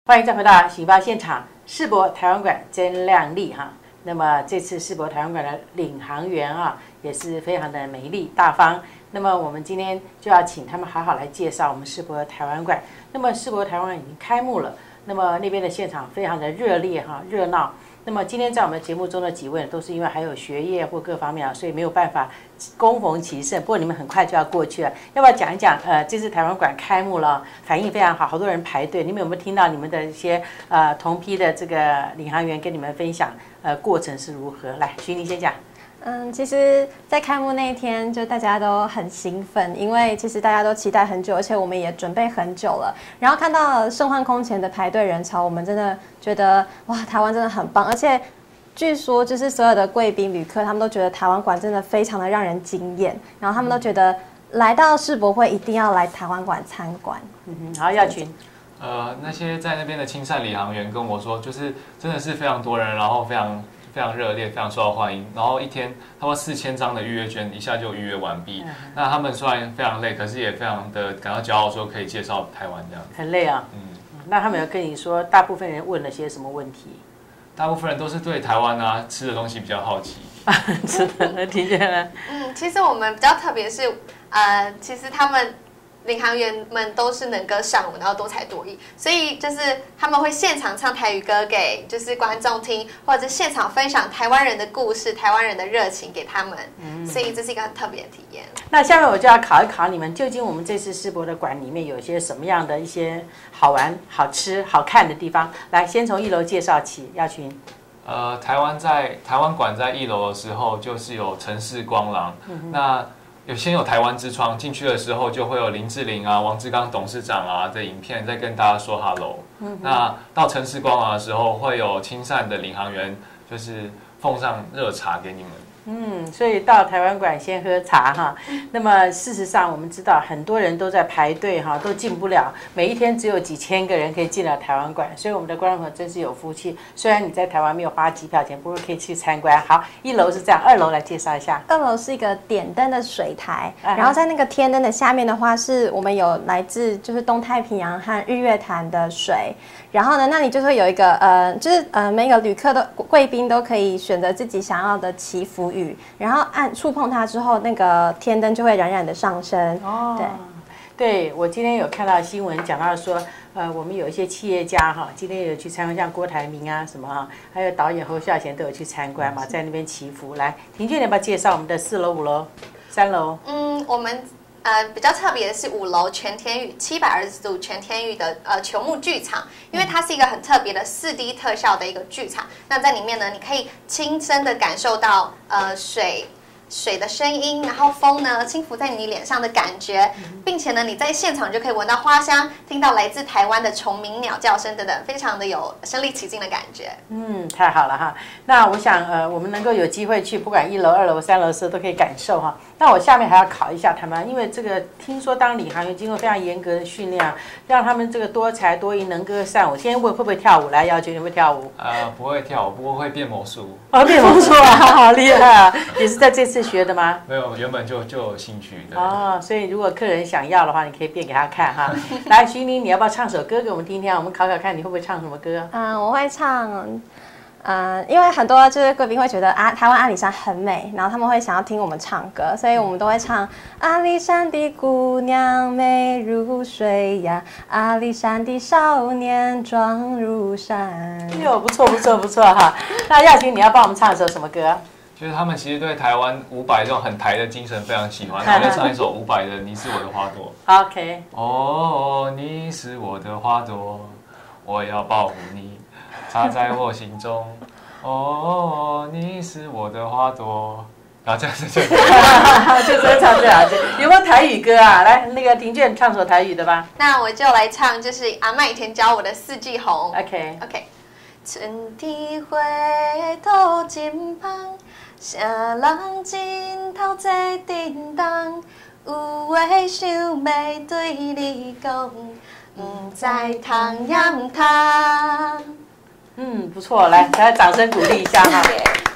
欢迎再回到喜发现场，世博台湾馆真靓丽哈。那么这次世博台湾馆的领航员啊，也是非常的美丽大方。那么我们今天就要请他们好好来介绍我们世博台湾馆。那么世博台湾馆已经开幕了，那么那边的现场非常的热烈哈，热闹。那么今天在我们节目中的几位都是因为还有学业或各方面啊，所以没有办法恭逢其盛。不过你们很快就要过去了，要不要讲一讲？这次台湾馆开幕了，反应非常好，好多人排队。你们有没有听到你们的一些同批的这个领航员跟你们分享过程是如何？来，徐宁先讲。 其实，在开幕那一天，就大家都很兴奋，因为其实大家都期待很久，而且我们也准备很久了。然后看到盛焕空前的排队人潮，我们真的觉得哇，台湾真的很棒。而且据说，就是所有的贵宾旅客，他们都觉得台湾馆真的非常的让人惊艳，然后他们都觉得来到世博会一定要来台湾馆参观。 好，耀群。 那些在那边的亲善领航员跟我说，就是真的是非常多人，然后非常热烈，非常受到欢迎。然后一天他们4000张的预约券一下就预约完毕。那他们虽然非常累，可是也非常的感到骄傲，说可以介绍台湾这样。 很累啊。那他们有跟你说，大部分人问了些什么问题？ 大部分人都是对台湾啊吃的东西比较好奇。 是的，那听见了。 其实我们比较特别是，其实他们领航员们都是能歌善舞，然后多才多艺，所以就是他们会现场唱台语歌给就是观众听，或者现场分享台湾人的故事、台湾人的热情给他们，所以这是一个很特别的体验。 那下面我就要考一考你们，究竟我们这次世博的馆里面有些什么样的一些好玩、好吃、好看的地方？来，先从1楼介绍起，耀群。 台湾馆在1楼的时候，就是有城市光廊，那先有台湾之窗，进去的时候就会有林志玲啊、王志刚董事长啊的影片在跟大家说 hello。那到城市光廊的时候，会有亲善的领航员，就是奉上热茶给你们。 所以到台湾馆先喝茶哈。那么事实上我们知道很多人都在排队哈，都进不了，每一天只有几千个人可以进了台湾馆，所以我们的观众朋友真是有福气。虽然你在台湾没有花机票钱，不过可以去参观。好，1楼是这样，2楼来介绍一下。 2楼是一个点灯的水台，然后在那个天灯的下面的话，是我们有来自就是东太平洋和日月潭的水。然后呢，那里就会有一个每个旅客的贵宾都可以选择自己想要的祈福语，然后触碰它之后，那个天灯就会冉冉的上升。 对，我今天有看到新闻讲到说，我们有一些企业家哈，今天有去参观，像郭台铭啊什么哈，还有导演侯孝贤都有去参观嘛，在那边祈福。来，婷娟，你要不要介绍我们的4楼、5楼、3楼？ 我们比较特别的是5楼全天域720度全天域的球幕剧场，因为它是一个很特别的4D 特效的一个剧场。那在里面呢，你可以亲身的感受到水的声音，然后风呢轻拂在你脸上的感觉，并且呢你在现场就可以闻到花香，听到来自台湾的虫鸣鸟叫声等等，非常的有身临其境的感觉。 太好了哈。那我想我们能够有机会去，不管1楼、2楼、3楼的时候都可以感受哈。那我下面还要考一下他们，因为这个听说当领航员经过非常严格的训练啊，让他们这个多才多艺、能歌善舞。先问会不会跳舞？来，耀君，你会跳舞？ 不会跳舞，不过会变魔术。 变魔术啊，好厉害啊！也是在这次学的吗？ 没有，原本就有兴趣的。 所以如果客人想要的话，你可以变给他看哈。来，徐宁，你要不要唱首歌给我们听听？我们考考看你会不会唱什么歌？ 我会唱。因为很多就是贵宾会觉得台湾阿里山很美，然后他们会想要听我们唱歌，所以我们都会唱阿里山的姑娘美如水呀，阿里山的少年壮如山。 不错哈。那耀君，你要帮我们唱一首什么歌？ 就是他们其实对台湾伍佰这种很台的精神非常喜欢，然后就唱一首伍佰的《你是我的花朵》。 OK。 你是我的花朵，我要保护你。插在我心中，你是我的花朵。然后这样子就就是唱这样子。有没有台语歌啊？来，那个婷娟唱首台语的吧。 那我就来唱，就是阿嬷以前教我的四季红。 OK。 春天花土真芳，啥人真头在叮当，有话想要对你讲，不知通也唔通。 不错，来，大家掌声鼓励一下哈。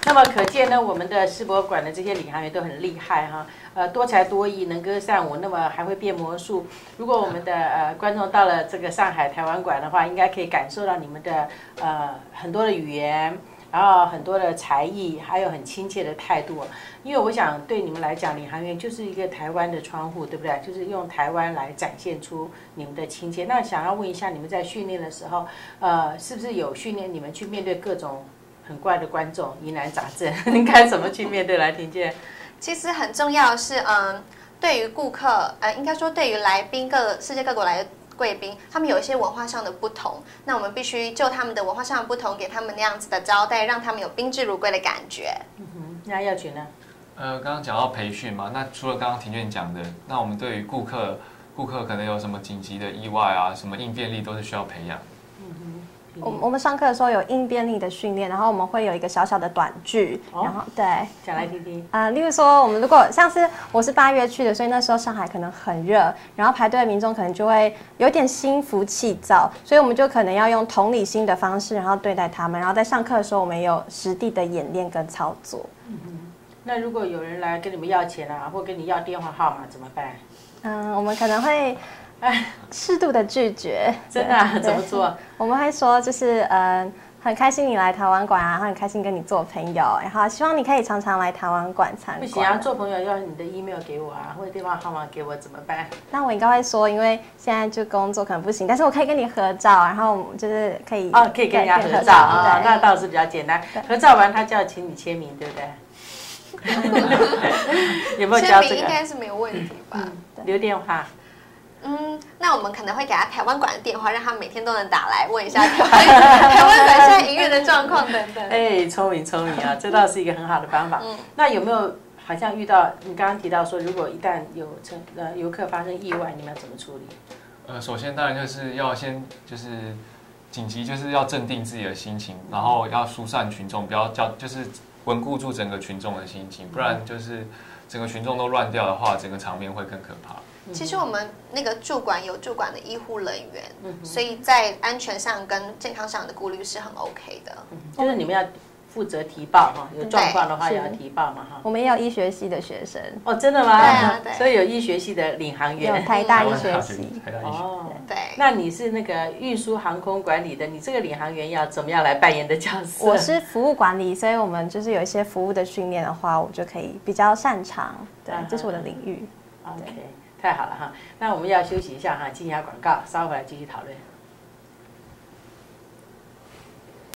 那么可见呢，我们的世博馆的这些领航员都很厉害哈，多才多艺，能歌善舞，那么还会变魔术。如果我们的观众到了这个上海台湾馆的话，应该可以感受到你们的很多的语言。然后很多的才艺，还有很亲切的态度，因为我想对你们来讲，领航员就是一个台湾的窗户，对不对？就是用台湾来展现出你们的亲切。那想要问一下，你们在训练的时候，是不是有训练你们去面对各种很怪的观众、疑难杂症，应该怎么去面对？来，听见？ 其实很重要的是，对于顾客，应该说对于来宾世界各国来的贵宾，他们有一些文化上的不同，那我们必须就他们的文化上的不同，给他们那样子的招待，让他们有宾至如归的感觉。 那耀群呢？ 刚刚讲到培训嘛，那除了刚刚庭院讲的，那我们对于顾客可能有什么紧急的意外啊，什么应变力都是需要培养。 我们上课的时候有应变力的训练，然后我们会有一个小小的短剧，然后对， 讲来听听。 例如说我们如果像是我是8月去的，所以那时候上海可能很热，然后排队的民众可能就会有点心浮气躁，所以我们就可能要用同理心的方式，然后对待他们，然后在上课的时候我们也有实地的演练跟操作。 那如果有人来跟你们要钱啊，或跟你要电话号码怎么办？ 我们可能会适度的拒绝。 真的啊？怎么做？ 我们会说就是很开心你来台湾馆啊，然后很开心跟你做朋友，然后希望你可以常常来台湾馆参观。 不行啊，做朋友要你的 email 给我啊，或者电话号码给我怎么办？ 那我应该会说，因为现在就工作可能不行，但是我可以跟你合照，然后就是可以可以跟人家合照啊，那倒是比较简单。合照完他就要请你签名，对不对？有没有教这个？ 签名应该是没有问题吧？ 留电话。 那我们可能会给他台湾馆的电话，让他每天都能打来问一下台湾馆现在营运的状况等等。 哎，聪明啊，这倒是一个很好的方法。那有没有好像遇到你刚刚提到说，如果一旦有游客发生意外，你们要怎么处理？ 首先当然就是要先就是紧急，就是要镇定自己的心情，然后要疏散群众，不要就是稳固住整个群众的心情，不然就是整个群众都乱掉的话，整个场面会更可怕。 其实我们那个驻馆有驻馆的医护人员，所以在安全上跟健康上的顾虑是很 OK 的。 就是你们要负责提报哈，有状况的话也要提报嘛哈。 我们也有医学系的学生哦，真的吗？ 对啊，对。 所以有医学系的领航员， 有台大医学系。 哦， 对。 那你是那个运输航空管理的，你这个领航员要怎么样来扮演的角色？ 我是服务管理，所以我们就是有一些服务的训练的话，我就可以比较擅长。对，这是我的领域。 OK。太好了哈，那我们要休息一下哈，进一下广告，稍后回来继续讨论。